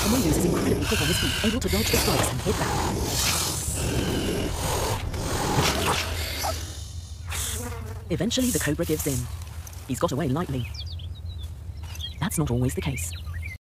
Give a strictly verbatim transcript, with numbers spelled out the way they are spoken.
Mongoose is incredibly quick on his feet, able to dodge the strikes and hit back. Eventually, the Cobra gives in. He's got away lightly. That's not always the case.